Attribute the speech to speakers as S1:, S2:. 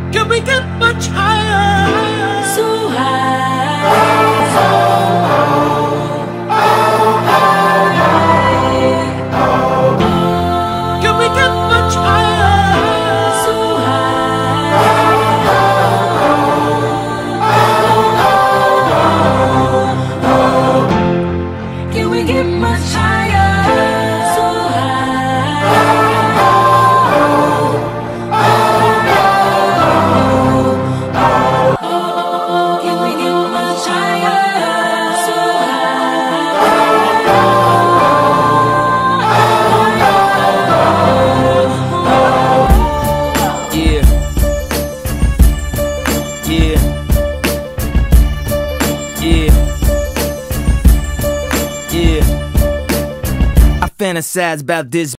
S1: Can we get much higher?
S2: So high, so high.
S1: Can we get much higher?
S2: So high, can we get much higher? So
S3: I fantasize about this